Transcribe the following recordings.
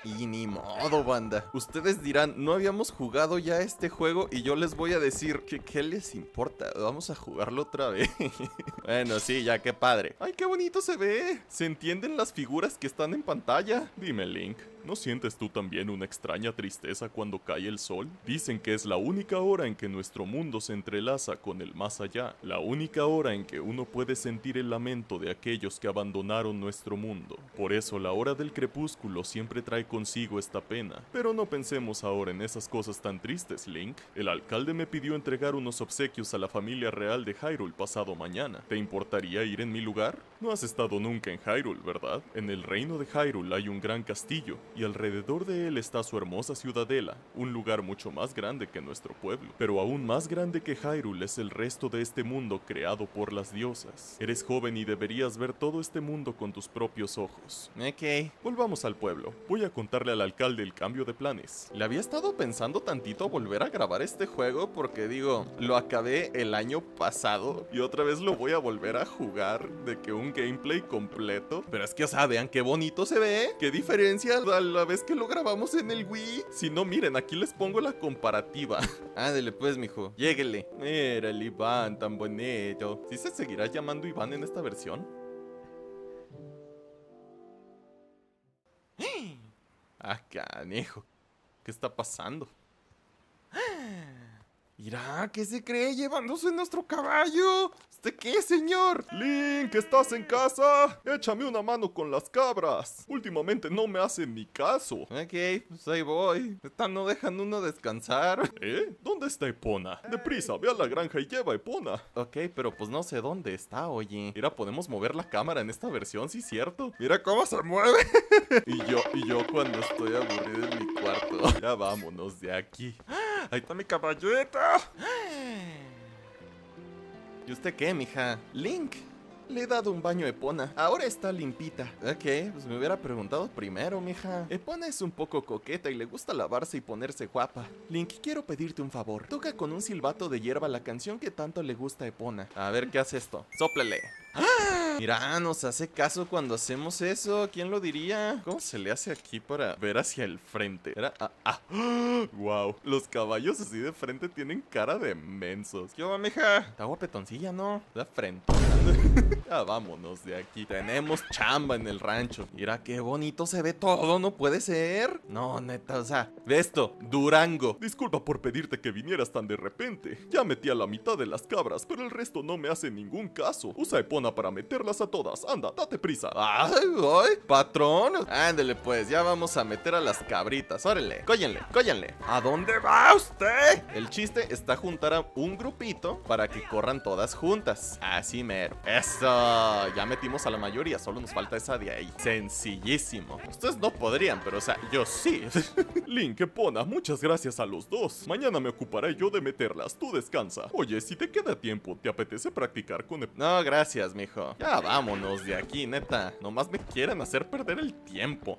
Y ni modo, banda. Ustedes dirán, no habíamos jugado ya este juego y yo les voy a decir que ¿qué les importa? Vamos a jugarlo otra vez. Bueno, sí, ya, qué padre. ¡Ay, qué bonito se ve! ¿Se entienden las figuras que están en pantalla? Dime, Link, ¿no sientes tú también una extraña tristeza cuando cae el sol? Dicen que es la única hora en que nuestro mundo se entrelaza con el más allá. La única hora en que uno puede sentir el lamento de aquellos que abandonaron nuestro mundo. Por eso la hora del crepúsculo siempre trae consigo esta pena. Pero no pensemos ahora en esas cosas tan tristes, Link. El alcalde me pidió entregar unos obsequios a la familia real de Hyrule pasado mañana. ¿Te importaría ir en mi lugar? No has estado nunca en Hyrule, ¿verdad? En el reino de Hyrule hay un gran castillo, y alrededor de él está su hermosa ciudadela, un lugar mucho más grande que nuestro pueblo. Pero aún más grande que Hyrule es el resto de este mundo creado por las diosas. Eres joven y deberías ver todo este mundo con tus propios ojos. Ok, volvamos al pueblo. Voy a contarle al alcalde el cambio de planes. Le había estado pensando tantito volver a grabar este juego porque digo, lo acabé el año pasado y otra vez lo voy a volver a jugar de que un gameplay completo. Pero es que, o sea, vean qué bonito se ve. Qué diferencia a la vez que lo grabamos en el Wii. Si no, miren, aquí les pongo la comparativa. Ándale pues, mijo, lléguele. Mira el Iván tan bonito. ¿Sí se seguirá llamando Iván en esta versión? Ah, canijo. ¿Qué está pasando? Mira, ¿qué se cree llevándose nuestro caballo? ¿Usted qué, señor? Link, ¿estás en casa? Échame una mano con las cabras. Últimamente no me hacen ni caso. Ok, pues ahí voy. No dejan uno descansar. ¿Eh? ¿Dónde está Epona? Deprisa, ve a la granja y lleva a Epona. Ok, pero pues no sé dónde está, oye. Mira, podemos mover la cámara en esta versión, sí, cierto. Mira cómo se mueve. Y yo cuando estoy aburrido en mi cuarto. Ya vámonos de aquí. ¡Ahí está mi caballeta! ¿Y usted qué, mija? Link. Le he dado un baño a Epona. Ahora está limpita. Ok, pues me hubiera preguntado primero, mija. Epona es un poco coqueta y le gusta lavarse y ponerse guapa. Link, quiero pedirte un favor. Toca con un silbato de hierba la canción que tanto le gusta a Epona. A ver, ¿qué hace esto? ¡Sóplele! ¡Ah! Mira, nos hace caso cuando hacemos eso. ¿Quién lo diría? ¿Cómo se le hace aquí para ver hacia el frente? Era... ¡Wow! Los caballos así de frente tienen cara de mensos. ¿Qué va, mija? Está guapetoncilla, ¿no? Da frente. Ya vámonos de aquí. Tenemos chamba en el rancho. Mira qué bonito se ve todo, ¿no puede ser? No, neta, o sea, ve esto, Durango. Disculpa por pedirte que vinieras tan de repente. Ya metí a la mitad de las cabras, pero el resto no me hace ningún caso. Usa Epona para meterlas a todas. Anda, date prisa. ¡Ay, ay! ¡Patrón! Ándele pues, ya vamos a meter a las cabritas. Órale, cóllenle, cóllenle. ¿A dónde va usted? El chiste está juntar a un grupito para que corran todas juntas. Así mero. ¡Eso! Ya metimos a la mayoría, solo nos falta esa de ahí. Sencillísimo. Ustedes no podrían, pero o sea, yo sí. Link, Epona, muchas gracias a los dos. Mañana me ocuparé yo de meterlas, tú descansa. Oye, si te queda tiempo, ¿te apetece practicar con No, gracias, mijo. Ya vámonos de aquí, neta. Nomás me quieren hacer perder el tiempo.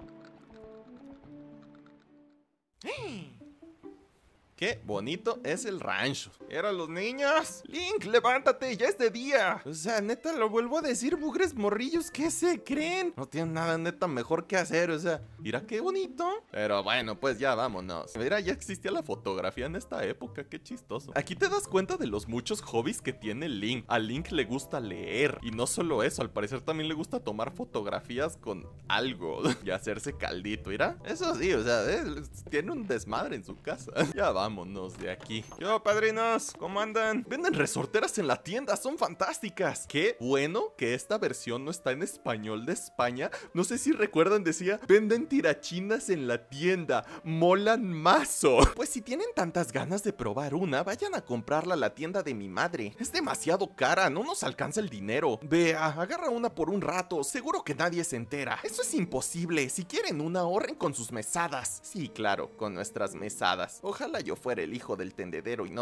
Qué bonito es el rancho. ¿Eran los niños? Link, levántate, ya es de día. O sea, neta, lo vuelvo a decir, bugres morrillos, ¿qué se creen? No tienen nada neta mejor que hacer, o sea, mira qué bonito. Pero bueno, pues ya vámonos. Mira, ya existía la fotografía en esta época, qué chistoso. Aquí te das cuenta de los muchos hobbies que tiene Link. A Link le gusta leer. Y no solo eso, al parecer también le gusta tomar fotografías con algo y hacerse caldito, mira. Eso sí, o sea, tiene un desmadre en su casa. Ya vamos. Vámonos de aquí. Yo, padrinos, ¿cómo andan? Venden resorteras en la tienda, son fantásticas. Qué bueno que esta versión no está en español de España. No sé si recuerdan, decía, venden tirachinas en la tienda, molan mazo. Pues si tienen tantas ganas de probar una, vayan a comprarla a la tienda de mi madre. Es demasiado cara, no nos alcanza el dinero. Vea, agarra una por un rato, seguro que nadie se entera. Eso es imposible, si quieren una, ahorren con sus mesadas. Sí, claro, con nuestras mesadas. Ojalá yo fuera el hijo del tendedero y no del molinero.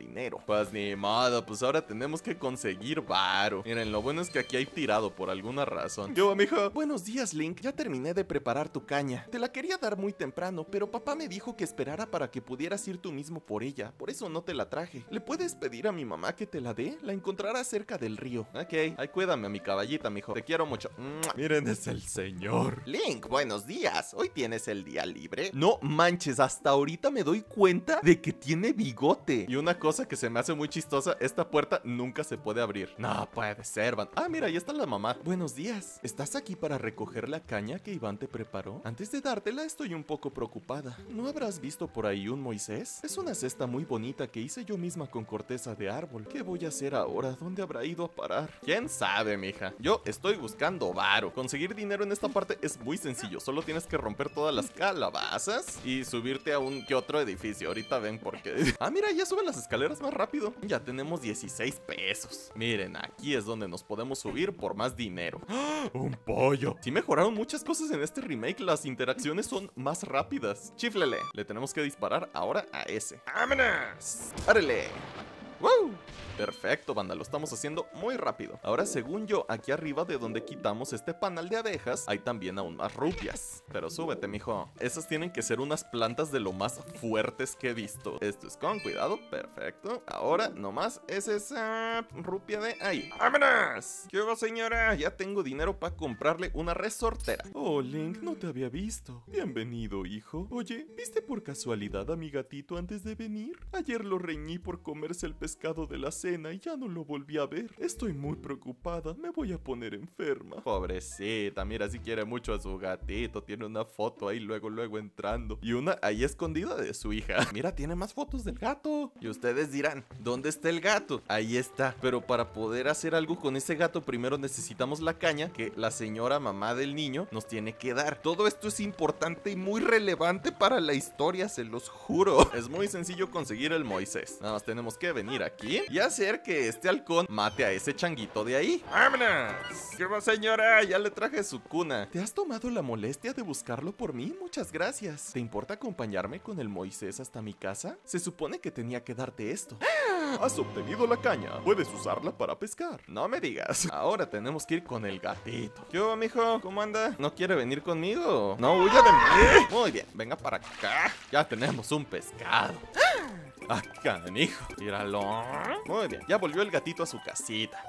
dinero. Pues ni modo, pues ahora tenemos que conseguir varo. Miren, lo bueno es que aquí hay tirado por alguna razón. Yo, mijo. Buenos días, Link. Ya terminé de preparar tu caña. Te la quería dar muy temprano, pero papá me dijo que esperara para que pudieras ir tú mismo por ella. Por eso no te la traje. ¿Le puedes pedir a mi mamá que te la dé? La encontrarás cerca del río. Ok, ay, cuídame a mi caballita, mijo. Te quiero mucho. Miren, es el señor. Link, buenos días. ¿Hoy tienes el día libre? No manches, hasta ahorita me doy cuenta de que tiene bigote. Y una cosa que se me hace muy chistosa, esta puerta nunca se puede abrir. No puede ser, Van. Ah, mira, ahí está la mamá. Buenos días. ¿Estás aquí para recoger la caña que Iván te preparó? Antes de dártela, estoy un poco preocupada. ¿No habrás visto por ahí un Moisés? Es una cesta muy bonita que hice yo misma con corteza de árbol. ¿Qué voy a hacer ahora? ¿Dónde habrá ido a parar? ¿Quién sabe, mija? Yo estoy buscando varo. Conseguir dinero en esta parte es muy sencillo. Solo tienes que romper todas las calabazas y subirte a un que otro edificio. Ahorita ven por qué. Ah, mira, ya suben las escaleras más rápido. Ya tenemos 16 pesos. Miren, aquí es donde nos podemos subir por más dinero. ¡Ah! ¡Un pollo! Sí mejoraron muchas cosas en este remake. Las interacciones son más rápidas. Chíflele. Le tenemos que disparar ahora a ese. ¡Vámonos! ¡Árale! ¡Wow! Perfecto, banda, lo estamos haciendo muy rápido. Ahora, según yo, aquí arriba de donde quitamos este panal de abejas, hay también aún más rupias. Pero súbete, mijo. Esas tienen que ser unas plantas de lo más fuertes que he visto. Esto es con cuidado, perfecto. Ahora, nomás es esa rupia de ahí. ¡Vámonos! ¿Qué hubo, señora? Ya tengo dinero para comprarle una resortera. Oh, Link, no te había visto. Bienvenido, hijo. Oye, ¿viste por casualidad a mi gatito antes de venir? Ayer lo reñí por comerse el pescado de la cena y ya no lo volví a ver. Estoy muy preocupada, me voy a poner enferma. Pobrecita, mira, si quiere mucho a su gatito. Tiene una foto ahí luego entrando y una ahí escondida de su hija. Mira, tiene más fotos del gato. Y ustedes dirán, ¿dónde está el gato? Ahí está. Pero para poder hacer algo con ese gato, primero necesitamos la caña que la señora mamá del niño nos tiene que dar. Todo esto es importante y muy relevante para la historia, se los juro. Es muy sencillo conseguir el Moisés. Nada más tenemos que venir aquí y hacer que este halcón mate a ese changuito de ahí. ¡Vámonos! ¿Qué va, señora? Ya le traje su cuna. ¿Te has tomado la molestia de buscarlo por mí? Muchas gracias. ¿Te importa acompañarme con el Moisés hasta mi casa? Se supone que tenía que darte esto. Has obtenido la caña. Puedes usarla para pescar. No me digas. Ahora tenemos que ir con el gatito. ¿Qué hubo, mijo? ¿Cómo anda? ¿No quiere venir conmigo? No huya de mí. Muy bien, venga para acá. Ya tenemos un pescado. ¡Ah, canijo! Míralo. Muy bien, ya volvió el gatito a su casita.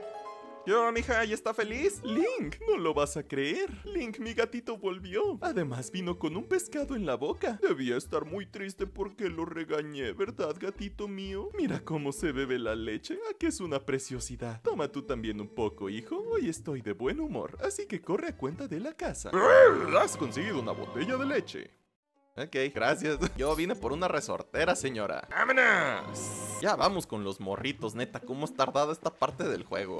Yo, mija, ¿ya está feliz? Link, no lo vas a creer. Link, mi gatito volvió. Además vino con un pescado en la boca. Debía estar muy triste porque lo regañé, ¿verdad, gatito mío? Mira cómo se bebe la leche. ¿A que es una preciosidad? Toma tú también un poco, hijo. Hoy estoy de buen humor, así que corre a cuenta de la casa. Has conseguido una botella de leche. Ok, gracias. Yo vine por una resortera, señora. ¡Vámonos! Ya vamos con los morritos, neta. ¿Cómo es tardada esta parte del juego?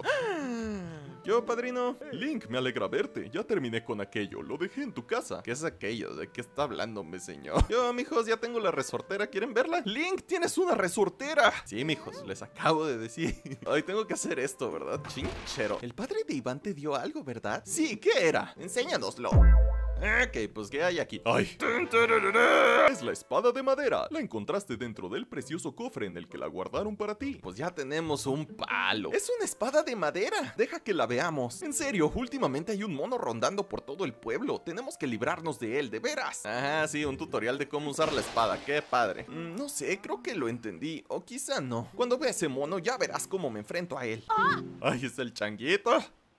Yo, padrino. Link, me alegra verte. Ya terminé con aquello. Lo dejé en tu casa. ¿Qué es aquello? ¿De qué está hablando, mi señor? Yo, mijos, ya tengo la resortera. ¿Quieren verla? Link, tienes una resortera. Sí, mijos, les acabo de decir. Hoy tengo que hacer esto, ¿verdad? Chinchero. El padre de Iván te dio algo, ¿verdad? Sí, ¿qué era? Enséñanoslo. Ok, pues ¿qué hay aquí? ¡Ay! Es la espada de madera. La encontraste dentro del precioso cofre en el que la guardaron para ti. Pues ya tenemos un palo. Es una espada de madera. Deja que la veamos. En serio, últimamente hay un mono rondando por todo el pueblo. Tenemos que librarnos de él, de veras. Ah, sí, un tutorial de cómo usar la espada. Qué padre. No sé, creo que lo entendí. O quizá no. Cuando vea ese mono ya verás cómo me enfrento a él. ¡Ay, es el changuito!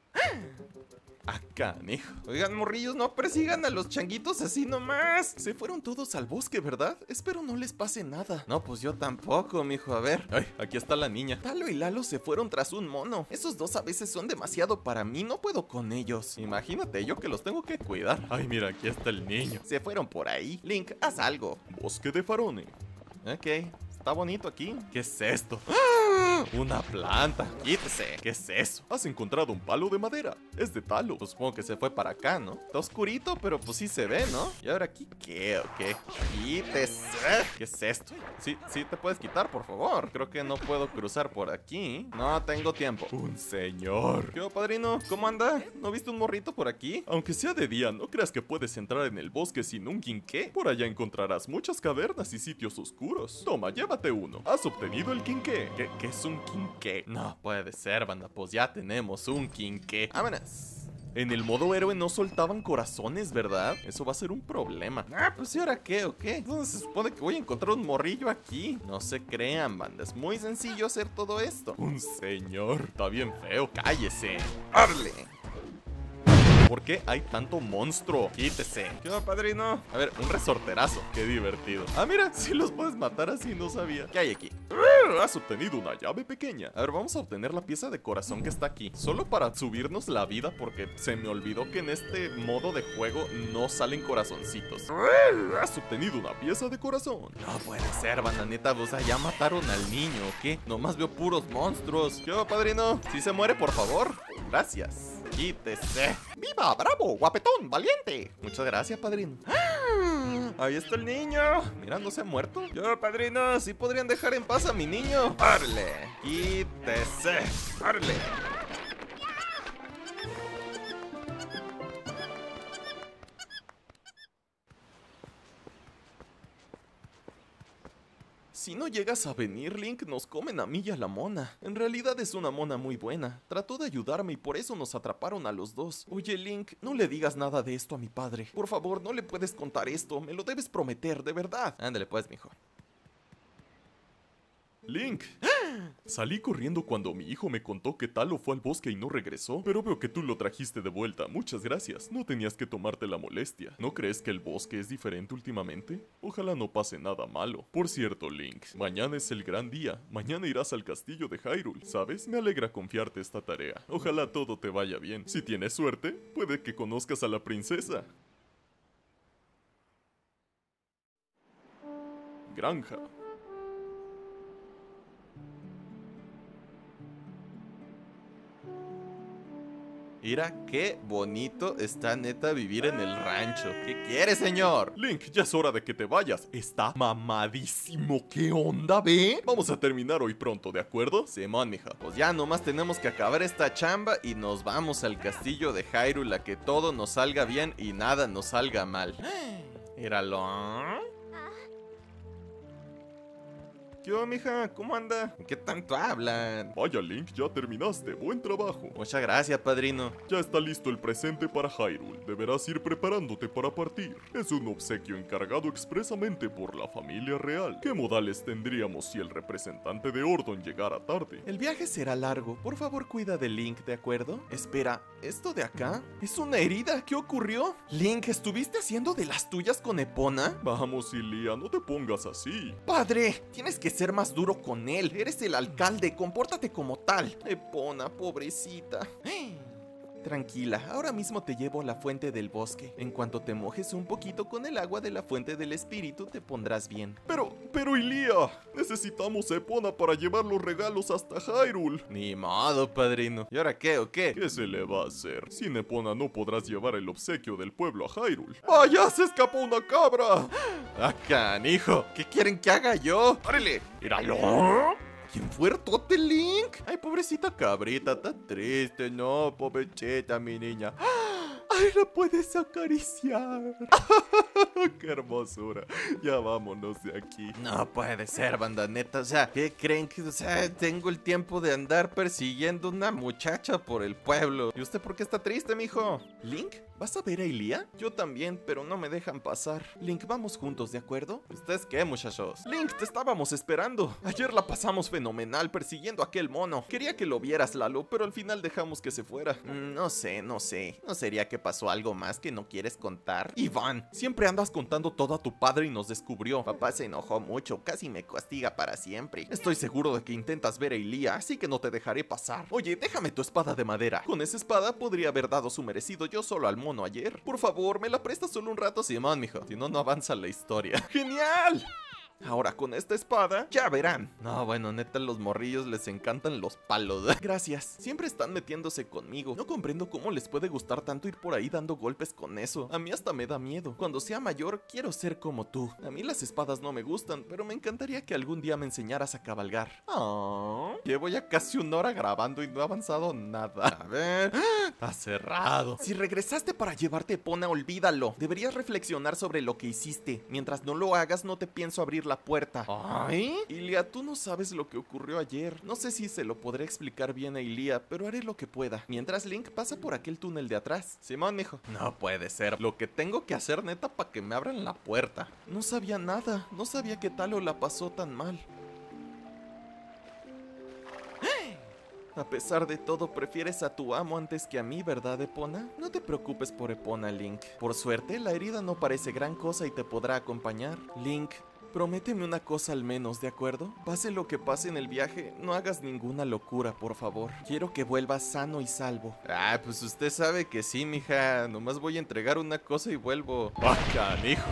Acá, canijo. Oigan, morrillos, no persigan a los changuitos así nomás. Se fueron todos al bosque, ¿verdad? Espero no les pase nada. No, pues yo tampoco, mijo. A ver. Ay, aquí está la niña. Talo y Lalo se fueron tras un mono. Esos dos a veces son demasiado para mí. No puedo con ellos. Imagínate, yo que los tengo que cuidar. Ay, mira, aquí está el niño. Se fueron por ahí. Link, haz algo. Bosque de Farone. Ok. Está bonito aquí. ¿Qué es esto? ¡Ah! Una planta. Quítese. ¿Qué es eso? Has encontrado un palo de madera. Es de talo. Pues supongo que se fue para acá, ¿no? Está oscurito, pero pues sí se ve, ¿no? ¿Y ahora aquí qué? ¿O qué? Quítese. ¿Qué es esto? Sí, te puedes quitar, por favor. Creo que no puedo cruzar por aquí. No tengo tiempo. Un señor. ¿Qué, padrino? ¿Cómo anda? ¿No viste un morrito por aquí? Aunque sea de día, ¿no creas que puedes entrar en el bosque sin un quinqué? Por allá encontrarás muchas cavernas y sitios oscuros. Toma, lleva llévate uno. Has obtenido el quinqué. ¿Qué es un quinqué? No puede ser, banda, pues ya tenemos un quinqué. ¡Vámonos! En el modo héroe no soltaban corazones, ¿verdad? Eso va a ser un problema. Pues ¿y ahora qué o qué? Entonces se supone que voy a encontrar un morrillo aquí. No se crean, banda, es muy sencillo hacer todo esto. Un señor, está bien feo. ¡Cállese! ¡Arle! ¿Por qué hay tanto monstruo? Quítese. ¿Qué va, padrino? A ver, un resorterazo. Qué divertido. Ah, mira, si los puedes matar así, no sabía. ¿Qué hay aquí? Has obtenido una llave pequeña. A ver, vamos a obtener la pieza de corazón que está aquí. Solo para subirnos la vida, porque se me olvidó que en este modo de juego no salen corazoncitos. Has obtenido una pieza de corazón. No puede ser, bananeta. O sea, ya mataron al niño, ¿o qué? Nomás veo puros monstruos. ¿Qué va, padrino? Si se muere, por favor. Gracias. Quítese. ¡Viva! ¡Bravo! ¡Guapetón! ¡Valiente! Muchas gracias, padrino. Ahí está el niño. Mira, no se ha muerto. Yo, padrino, ¿sí podrían dejar en paz a mi niño? ¡Arle! ¡Quítese! ¡Arle! Si no llegas a venir, Link, nos comen a mí y a la mona. En realidad es una mona muy buena. Trató de ayudarme y por eso nos atraparon a los dos. Oye, Link, no le digas nada de esto a mi padre. Por favor, no le puedes contar esto. Me lo debes prometer, de verdad. Ándale pues, mijo. Link. Salí corriendo cuando mi hijo me contó que Talo fue al bosque y no regresó, pero veo que tú lo trajiste de vuelta. Muchas gracias. No tenías que tomarte la molestia. ¿No crees que el bosque es diferente últimamente? Ojalá no pase nada malo. Por cierto, Link, mañana es el gran día. Mañana irás al castillo de Hyrule, ¿sabes? Me alegra confiarte esta tarea. Ojalá todo te vaya bien. Si tienes suerte, puede que conozcas a la princesa. Granja. Mira qué bonito está neta vivir en el rancho. ¿Qué quiere, señor? Link, ya es hora de que te vayas. Está mamadísimo. ¿Qué onda, ve? Vamos a terminar hoy pronto, ¿de acuerdo? Simón, mija. Pues ya nomás tenemos que acabar esta chamba y nos vamos al castillo de Hyrule a que todo nos salga bien y nada nos salga mal. Míralo. ¿Qué onda, mija? ¿Cómo anda? ¿Qué tanto hablan? Vaya, Link, ya terminaste. Buen trabajo. Muchas gracias, padrino. Ya está listo el presente para Hyrule. Deberás ir preparándote para partir. Es un obsequio encargado expresamente por la familia real. ¿Qué modales tendríamos si el representante de Ordon llegara tarde? El viaje será largo. Por favor, cuida de Link, ¿de acuerdo? Espera, ¿esto de acá? ¿Es una herida? ¿Qué ocurrió? Link, ¿estuviste haciendo de las tuyas con Epona? Vamos, Ilia, no te pongas así. Padre, tienes que ser más duro con él. Eres el alcalde, compórtate como tal. Epona, pobrecita. Tranquila, ahora mismo te llevo a la fuente del bosque. En cuanto te mojes un poquito con el agua de la fuente del espíritu, te pondrás bien. Pero Ilia, necesitamos a Epona para llevar los regalos hasta Hyrule. Ni modo, padrino. ¿Y ahora qué o qué? ¿Qué se le va a hacer? Sin Epona no podrás llevar el obsequio del pueblo a Hyrule. ¡Vaya, se escapó una cabra! ¡Ah, canijo! ¿Qué quieren que haga yo? ¡Órale! ¡Míralo! ¿Quién fue Tote Link? Ay, pobrecita cabrita, está triste, no, pobrecita mi niña. ¡Ay, la puedes acariciar! ¡Qué hermosura! Ya vámonos de aquí. No puede ser, banda neta. O sea, ¿qué creen que? O sea, tengo el tiempo de andar persiguiendo una muchacha por el pueblo. ¿Y usted por qué está triste, mijo? ¿Link? ¿Vas a ver a Ilia? Yo también, pero no me dejan pasar. Link, vamos juntos, ¿de acuerdo? ¿Ustedes qué, muchachos? Link, te estábamos esperando. Ayer la pasamos fenomenal persiguiendo a aquel mono. Quería que lo vieras, Lalo, pero al final dejamos que se fuera. No sé. ¿No sería que pasó algo más que no quieres contar? Iván, siempre andas contando todo a tu padre y nos descubrió. Papá se enojó mucho, casi me castiga para siempre. Estoy seguro de que intentas ver a Ilia, así que no te dejaré pasar. Oye, déjame tu espada de madera. Con esa espada podría haber dado su merecido yo solo al mono ayer. Por favor, ¿me la prestas solo un rato? Simón, mijo. Si no, no avanza la historia. ¡Genial! Ahora con esta espada, ya verán. No, bueno, neta, los morrillos les encantan los palos. Gracias, siempre están metiéndose conmigo. No comprendo cómo les puede gustar tanto ir por ahí dando golpes con eso. A mí hasta me da miedo. Cuando sea mayor, quiero ser como tú. A mí las espadas no me gustan, pero me encantaría que algún día me enseñaras a cabalgar. Oh, llevo ya casi 1 hora grabando y no he avanzado nada. A ver, está cerrado. Si regresaste para llevarte Epona, olvídalo. Deberías reflexionar sobre lo que hiciste. Mientras no lo hagas, no te pienso abrir la la puerta. ¿Ay? Ilia, tú no sabes lo que ocurrió ayer. No sé si se lo podré explicar bien a Ilia, pero haré lo que pueda. Mientras Link pasa por aquel túnel de atrás. Simón, mijo. No puede ser. Lo que tengo que hacer, neta, para que me abran la puerta. No sabía nada. No sabía que Talo la pasó tan mal. A pesar de todo, prefieres a tu amo antes que a mí, ¿verdad, Epona? No te preocupes por Epona, Link. Por suerte, la herida no parece gran cosa y te podrá acompañar. Link, prométeme una cosa al menos, ¿de acuerdo? Pase lo que pase en el viaje, no hagas ninguna locura, por favor. Quiero que vuelvas sano y salvo. Ah, pues usted sabe que sí, mija. Nomás voy a entregar una cosa y vuelvo. ¡Ah, canijo!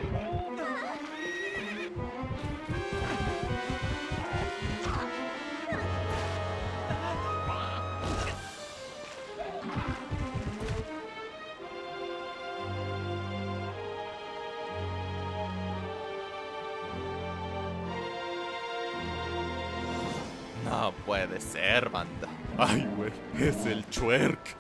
No puede ser, banda. Ay, güey, es el Chuerk.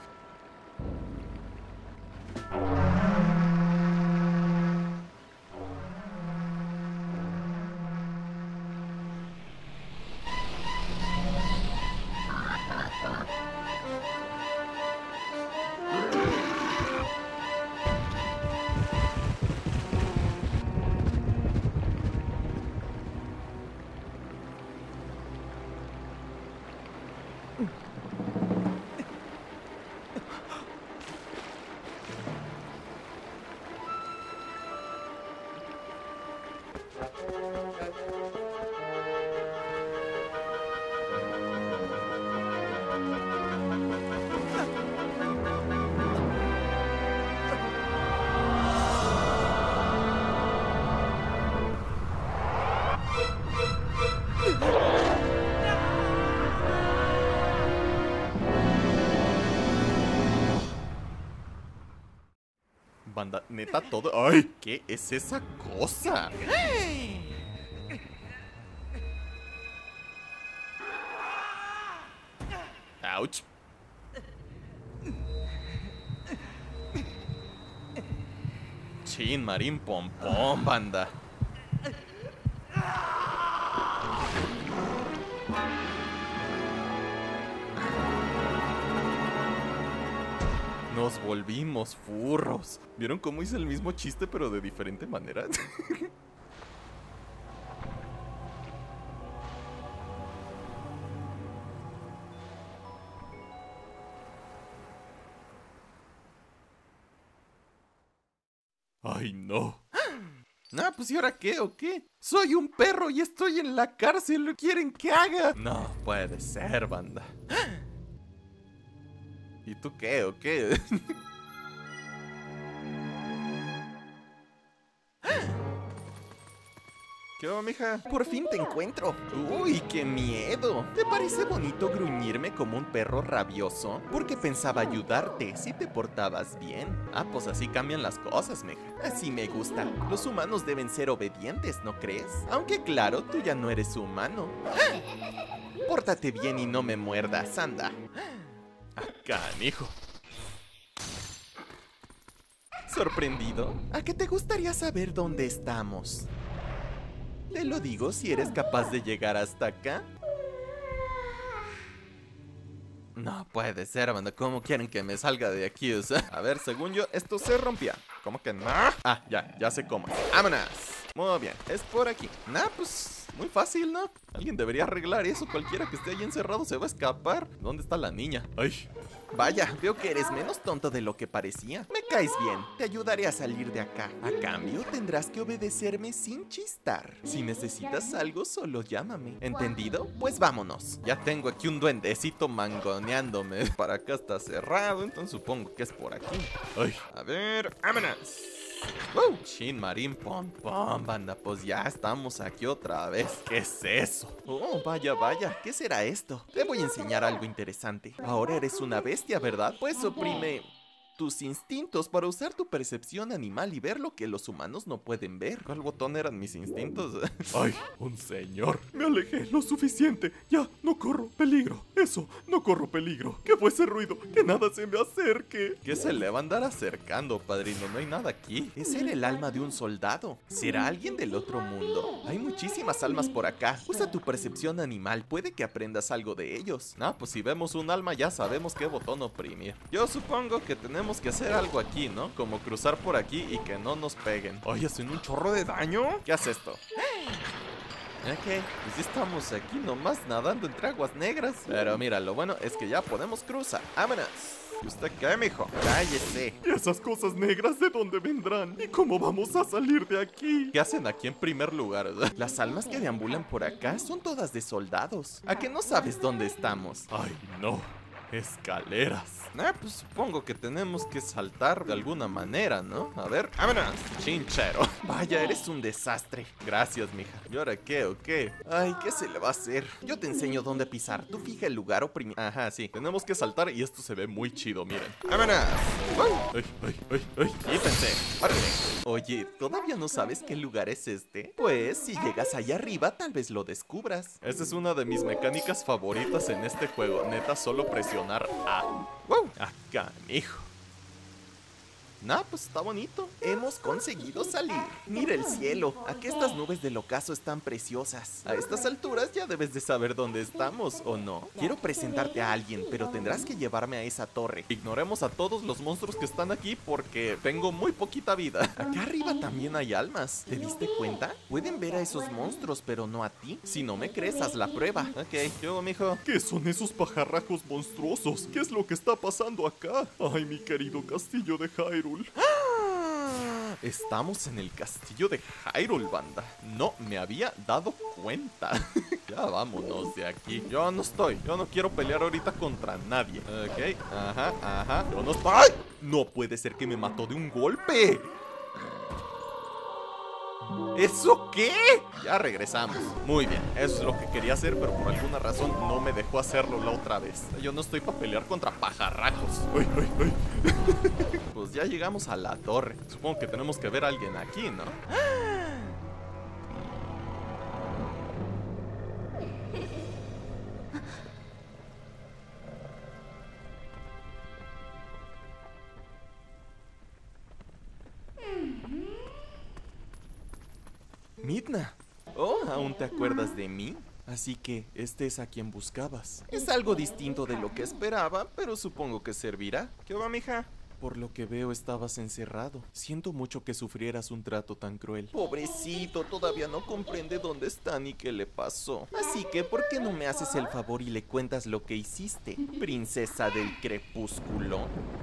Banda, neta, todo... ¡Ay! ¿Qué es esa cosa? ¡Auch! Chin, Marín Pompón, banda. Nos volvimos furros. ¿Vieron cómo hice el mismo chiste pero de diferente manera? Ay, no. Ah, pues ¿y ahora qué o qué? Soy un perro y estoy en la cárcel. ¿Lo quieren que haga? No puede ser, banda. ¿Y tú qué o qué? ¿Qué onda, mija? Por fin te encuentro. Uy, qué miedo. ¿Te parece bonito gruñirme como un perro rabioso? Porque pensaba ayudarte si te portabas bien. Ah, pues así cambian las cosas, mija. Así me gusta. Los humanos deben ser obedientes, ¿no crees? Aunque claro, tú ya no eres humano. Pórtate bien y no me muerdas, anda. Canijo. ¿Sorprendido? ¿A qué te gustaría saber dónde estamos? Te lo digo si eres capaz de llegar hasta acá. No puede ser, banda. ¿Cómo quieren que me salga de aquí? O sea, a ver, según yo, esto se rompía. ¿Cómo que no? Ah, ya sé cómo. ¡Vámonos! Muy bien, es por aquí. Nah, pues muy fácil, ¿no? Alguien debería arreglar eso. Cualquiera que esté ahí encerrado se va a escapar. ¿Dónde está la niña? Ay. Vaya, veo que eres menos tonto de lo que parecía. Me caes bien, te ayudaré a salir de acá. A cambio, tendrás que obedecerme sin chistar. Si necesitas algo, solo llámame. ¿Entendido? Pues vámonos. Ya tengo aquí un duendecito mangoneándome. Para acá está cerrado, entonces supongo que es por aquí. Ay, a ver, vámonos. Chin Marín Pom Pom, banda, pues ya estamos aquí otra vez. ¿Qué es eso? Oh, vaya, ¿qué será esto? Te voy a enseñar algo interesante. Ahora eres una bestia, ¿verdad? Pues oprime tus instintos para usar tu percepción animal y ver lo que los humanos no pueden ver. ¿Cuál botón eran mis instintos? ¡Ay, un señor! Me alejé lo suficiente. Ya, no corro peligro. Eso, no corro peligro. ¿Qué fue ese ruido? Que nada se me acerque. ¿Qué se le va a andar acercando, padrino? No hay nada aquí. Ese era el alma de un soldado. ¿Será alguien del otro mundo? Hay muchísimas almas por acá. Usa tu percepción animal, puede que aprendas algo de ellos. Ah, pues si vemos un alma ya sabemos qué botón oprimir. Yo supongo que tenemos que hacer algo aquí, ¿no? Como cruzar por aquí y que no nos peguen. ¡Ay, hacen un chorro de daño! ¿Qué hace esto? Ok, pues ya estamos aquí nomás nadando entre aguas negras. Pero mira, lo bueno es que ya podemos cruzar. ¡Vámonos! ¿Y usted qué, mijo? ¡Cállese! ¿Y esas cosas negras de dónde vendrán? ¿Y cómo vamos a salir de aquí? ¿Qué hacen aquí en primer lugar? Las almas que deambulan por acá son todas de soldados. ¿A que no sabes dónde estamos? ¡Ay, no! Escaleras. Pues supongo que tenemos que saltar de alguna manera, ¿no? A ver, vámonos, chinchero. Vaya, eres un desastre. Gracias, mija. ¿Y ahora qué o qué? Ay, ¿qué se le va a hacer? Yo te enseño dónde pisar. Tú fija el lugar oprimido. Ajá, sí. Tenemos que saltar y esto se ve muy chido, miren. ¡Vámonos! ¡Ay, ay, ay, ay! ¡Quítense! ¡Órale! Oye, ¿todavía no sabes qué lugar es este? Pues, si llegas allá arriba, tal vez lo descubras. Esa es una de mis mecánicas favoritas en este juego. Neta, solo presionar A. ¡Wow! Acá, mijo. Nah, pues está bonito. Hemos conseguido salir. Mira el cielo. Aquí estas nubes del ocaso están preciosas. A estas alturas ya debes de saber dónde estamos, ¿o no? Quiero presentarte a alguien, pero tendrás que llevarme a esa torre. Ignoremos a todos los monstruos que están aquí porque tengo muy poquita vida. Acá arriba también hay almas. ¿Te diste cuenta? Pueden ver a esos monstruos, pero no a ti. Si no me crees, haz la prueba. Ok, yo, mijo. ¿Qué son esos pajarracos monstruosos? ¿Qué es lo que está pasando acá? Ay, mi querido castillo de Hyrule. Estamos en el castillo de Hyrule, banda. No me había dado cuenta. Ya vámonos de aquí. Yo no quiero pelear ahorita contra nadie. Ok, ajá. ¡Ay! No puede ser que me mató de un golpe. ¿Eso qué? Ya regresamos. Muy bien, eso es lo que quería hacer, pero por alguna razón no me dejó hacerlo la otra vez. Yo no estoy para pelear contra pajarracos. ¡Ay, ay, ay! Pues ya llegamos a la torre. Supongo que tenemos que ver a alguien aquí, ¿no? Midna. Oh, ¿aún te acuerdas de mí? Así que este es a quien buscabas. Es algo distinto de lo que esperaba, pero supongo que servirá. ¿Qué va, mija? Por lo que veo estabas encerrado. Siento mucho que sufrieras un trato tan cruel. Pobrecito, todavía no comprende dónde está ni qué le pasó. Así que, ¿por qué no me haces el favor y le cuentas lo que hiciste, princesa del crepúsculo?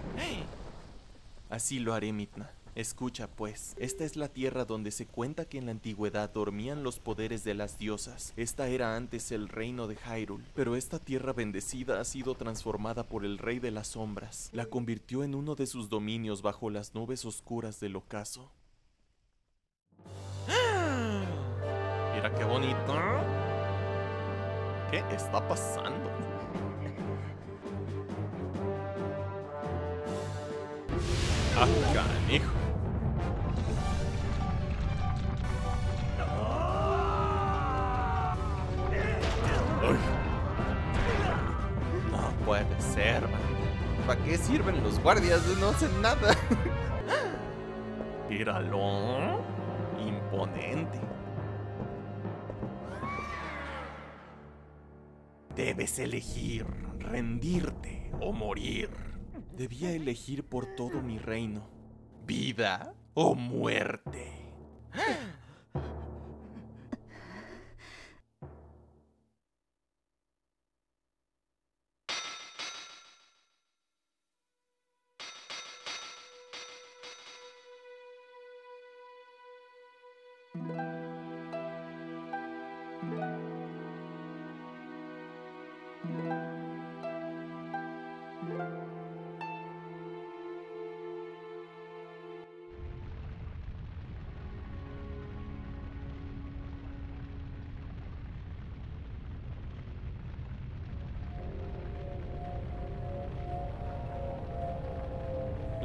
Así lo haré, Midna. Escucha pues, esta es la tierra donde se cuenta que en la antigüedad dormían los poderes de las diosas. Esta era antes el reino de Hyrule, pero esta tierra bendecida ha sido transformada por el rey de las sombras. La convirtió en uno de sus dominios bajo las nubes oscuras del ocaso. Mira qué bonito. ¿Qué está pasando? ¡Ah, canijo! ¡Ay! No puede ser, man. ¿Para qué sirven los guardias? No hacen nada. Míralo. Imponente. Debes elegir rendirte o morir. Debía elegir por todo mi reino. ¿Vida o muerte?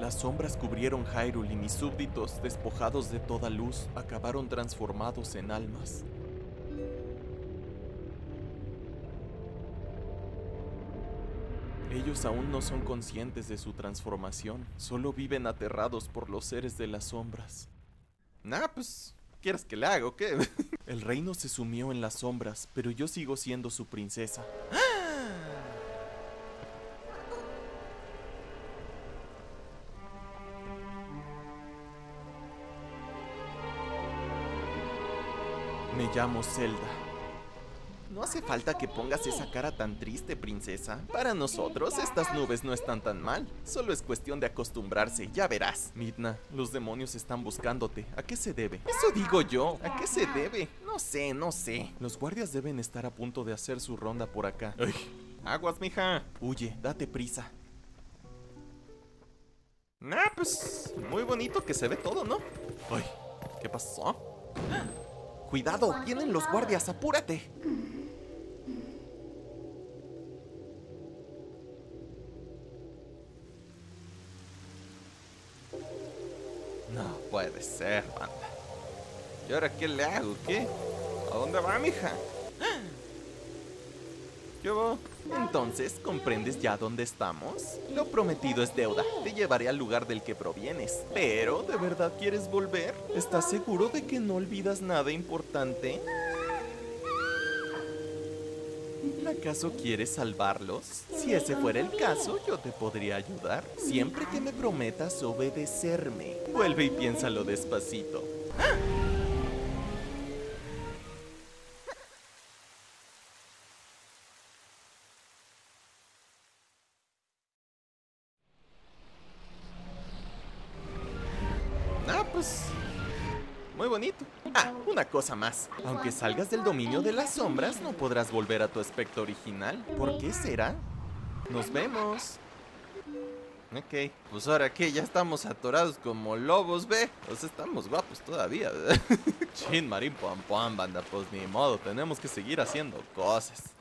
Las sombras cubrieron Hyrule y mis súbditos, despojados de toda luz, acabaron transformados en almas. Ellos aún no son conscientes de su transformación, solo viven aterrados por los seres de las sombras. Nah, pues, ¿quieres que le haga o qué? El reino se sumió en las sombras, pero yo sigo siendo su princesa. Me llamo Zelda. No hace falta que pongas esa cara tan triste, princesa. Para nosotros, estas nubes no están tan mal. Solo es cuestión de acostumbrarse, ya verás. Midna, los demonios están buscándote. ¿A qué se debe? Eso digo yo. ¿A qué se debe? No sé. Los guardias deben estar a punto de hacer su ronda por acá. ¡Ay! ¡Aguas, mija! Huye, date prisa. Nah, pues, muy bonito que se ve todo, ¿no? ¡Ay! ¿Qué pasó? ¡Cuidado! ¡Vienen los guardias! ¡Apúrate! No puede ser, banda. ¿Y ahora qué le hago? ¿Qué? ¿A dónde va, mija? ¿Qué va? Entonces, ¿comprendes ya dónde estamos? Lo prometido es deuda. Te llevaré al lugar del que provienes. Pero, ¿de verdad quieres volver? ¿Estás seguro de que no olvidas nada importante? ¿Acaso quieres salvarlos? Si ese fuera el caso, yo te podría ayudar. Siempre que me prometas obedecerme. Vuelve y piénsalo despacito. Pues... muy bonito. Ah, una cosa más. Aunque salgas del dominio de las sombras, no podrás volver a tu aspecto original. ¿Por qué será? Nos vemos. Ok, pues ahora que ya estamos atorados como lobos, ve. Pues estamos guapos todavía, ¿verdad? Chin, marín, pom, pom, banda. Pues ni modo, tenemos que seguir haciendo cosas.